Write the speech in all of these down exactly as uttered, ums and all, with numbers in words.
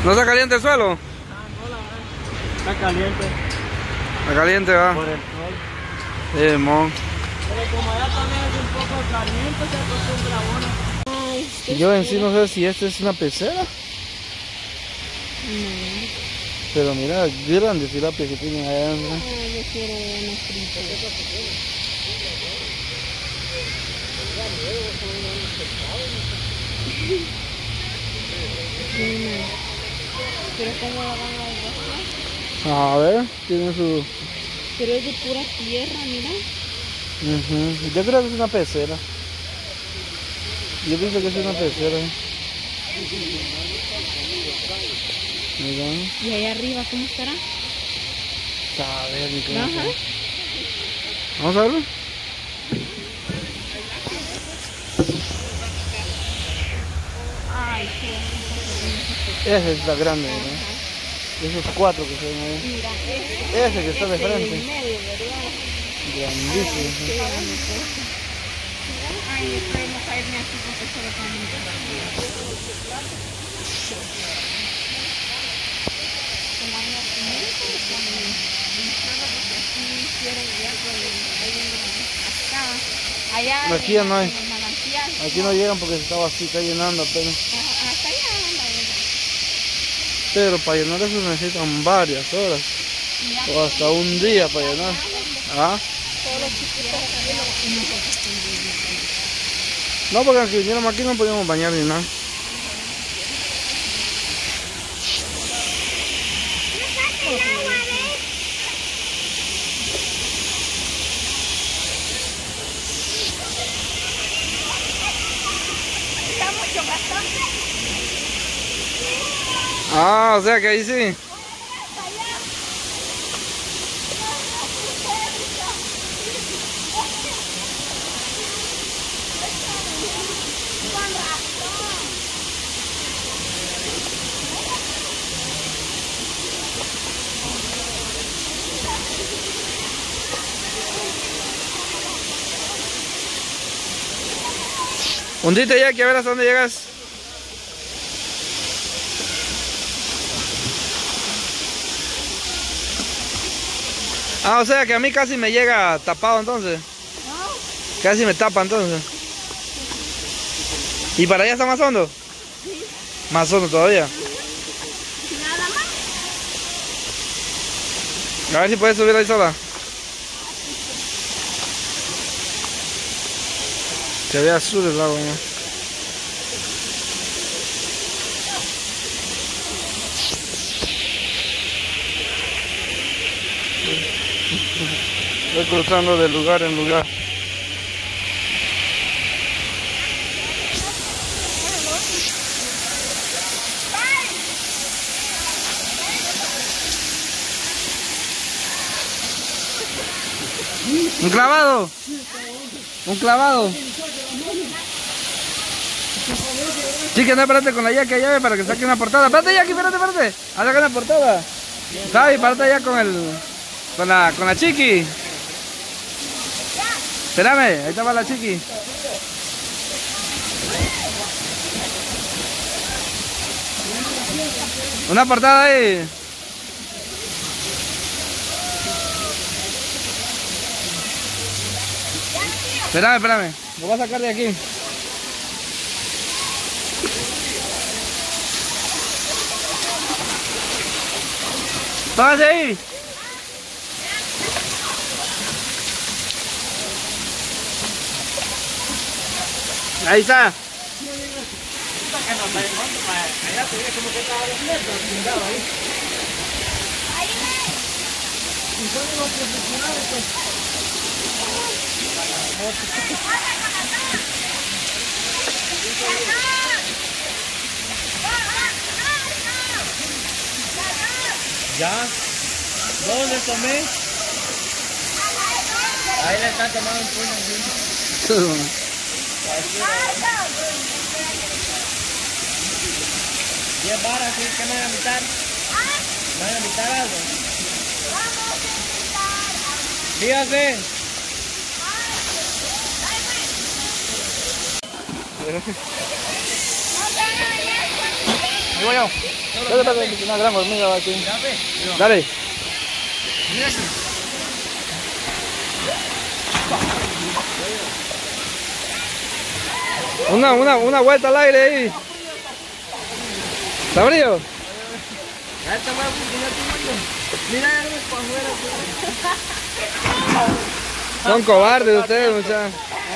¿No está caliente el suelo? Ah, no, la verdad. Está caliente. Está caliente, va. Por el sol. Sí, mon. Pero como allá también es un poco caliente, se acostumbra uno. Ay, yo en sí no sé si esta es una pecera. No. Pero mira, grandes tirapias que tienen allá. ¿No? Ay, yo quiero una frita. Pero cómo la van a hacer. A ver, tiene su... Pero es de pura tierra, mira. Uh-huh. Yo creo que es una pecera. Yo pienso que es una pecera. Mira. Y allá arriba, ¿cómo estará? A ver, mi clase. Ajá. Vamos a verlo. Ay, qué Esa es la grande, ¿no? Esos cuatro que se ven ahí. mira, ese, Ese que está de frente. en medio, ¿verdad? Grandísimo. Ay, qué bonito. Ay, espero no caerme aquí porque se lo allá Aquí ya no hay. en el manantial. Aquí no llegan porque se estaba así, está llenando apenas. Ajá, hasta allá anda. Pero para llenar eso necesitan varias horas. O hasta un día para llenar. ¿Ah? No, porque aquí viniéramos aquí no podíamos bañar ni nada. Ah, o sea que ahí sí. Hundite ya, que a ver hasta dónde llegas. Ah, o sea que a mí casi me llega tapado entonces. Casi me tapa entonces. ¿Y para allá está más hondo? Sí. Más hondo todavía. Nada más. A ver si puedes subir ahí sola. Se ve azul el lago, ¿no? Estoy cruzando de lugar en lugar. ¿Un clavado? ¿Un clavado? Chiqui, anda, espérate con la Jackie allá para que saque una portada. Espérate, Jackie, espérate, espérate. Anda con la portada. Javi, espérate allá con el... Con la, con la Chiqui. Espérame, ahí estaba la Chiqui. Una portada ahí. Espérame, espérame. Lo voy a sacar de aquí. Póngase ahí. Ahí está. ¿Ya? ¿Dónde tomé? Ahí le están tomando un puño. diez varas, ¿sí? ¿Qué me van a invitar? ¿Me van a invitar algo? Dígase. Ahí voy yo. Dale, dale, una gran hormiga va aquí. Dale. Una, una, una vuelta al aire ahí. ¿Está frío? Mira, Son cobardes ustedes, muchachos.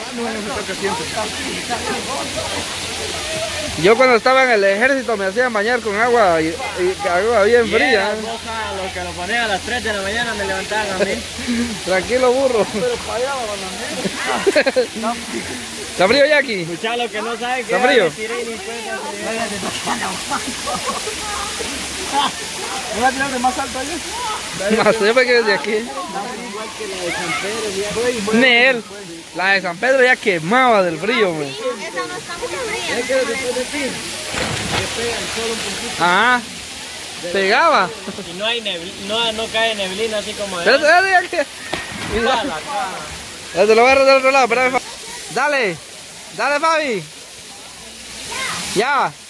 Yo cuando estaba en el ejército me hacían bañar con agua y, y agua bien fría. Los que lo ponían a las tres de la mañana me levantaban a mí. Tranquilo, burro. Pero fallaba la ¿Está frío, Jackie? Escucha lo que no sabe que ¿Está frío? ¿No la tiraste más alto allá? Más yo que desde aquí. Igual que la de San Pedro. Nel, la de San Pedro ya quemaba del frío, man. Esa no está muy fría. Es que después de ti, que pega el sol un poquito. Ajá. Pegaba. Y no hay neblina, no, no cae neblina así como allá. Espérate, espérate, Jackie. Mira la cara. Ya te lo voy a agarrar del otro lado, espérame, Fabi. Dale, dale, Fabi. Ya.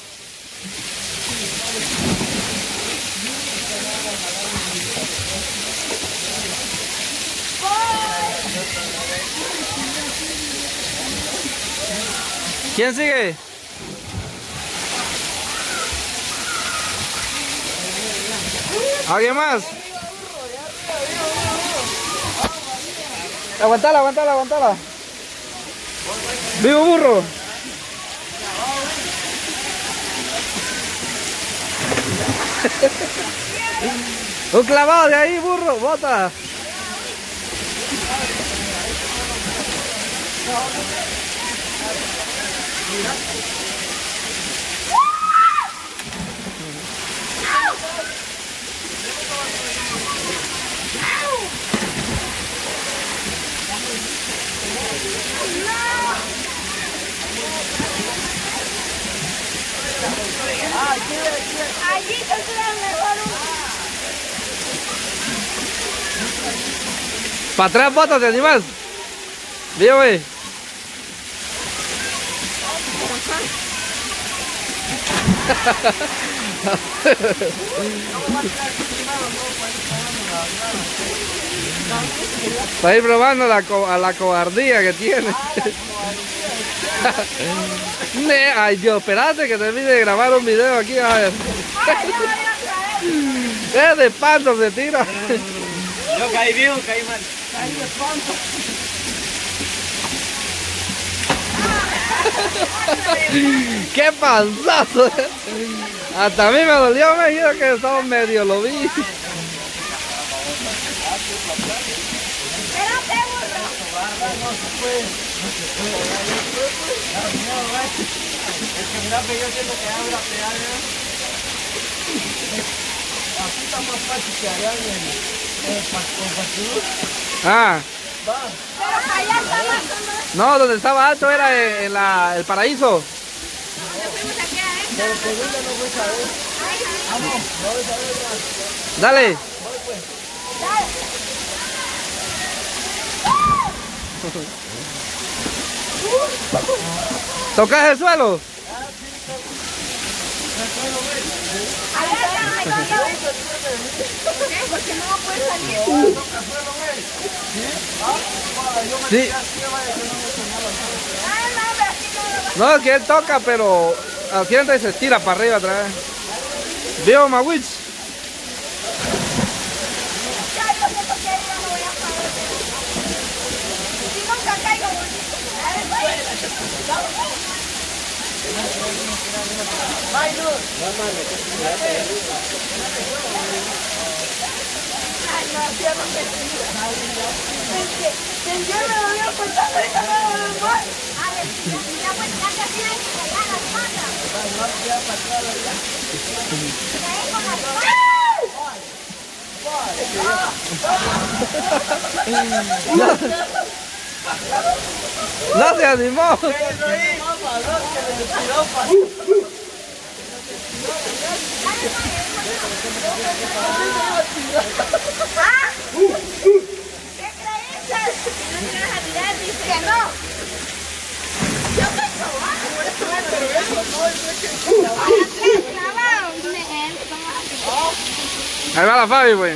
¿Quién sigue? ¿Alguien más? Aguantala, aguantala, aguantala. Vivo burro. Un clavado de ahí, burro, bota. Allí te queda mejor un... Para atrás, bota, ¿te animas? Vivo, güey. Está ahí probando la co a la cobardía que tiene. Ne, ay Dios, espérate que termine de grabar un video aquí, a ver. Es de panto se tira. Yo caí bien o caí mal. Caí de panto. ¡Qué panzazo! Hasta a mí me dolió, me dijo que estaba medio, lo vi. Espérate, burro. Es que mira, yo siento que habla pegar, ¿no? Así está más fácil que allá en el Pascual. Ah, Pero allá está más. no, donde estaba alto era en, en la, el paraíso. Fuimos aquí adentro. Pero segunda no voy a saber. Vamos, no voy a saber más. Dale. Voy pues. ¿Tocas el suelo? Allá está mejor. ¿Por qué? Porque no puede salir. Sí. Ah, no, pero así no lo va. No, que él toca, pero asienta y se estira para arriba otra vez. ¿Vio, Mawich? Ya, yo sé por qué yo no voy a pagar. Si nunca caigo, ay, no, cierro que yo me lo voy a contar, ahorita me lo voy a contar. A ver, ya pues, ya casi hay que pegar las patas. Ahí con las patas. No se animó. ¿Ah? ¿Qué creíste? Que no te ibas a tirar, dice que no. Ahí va la Fabi, pues.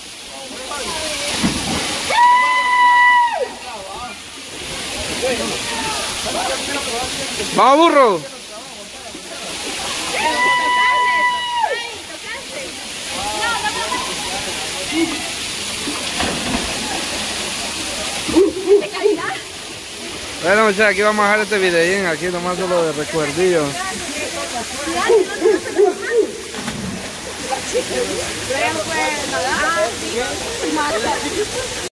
Vamos, burro. Bueno, muchachos, aquí vamos a dejar este videín, aquí nomás solo de recuerdillo.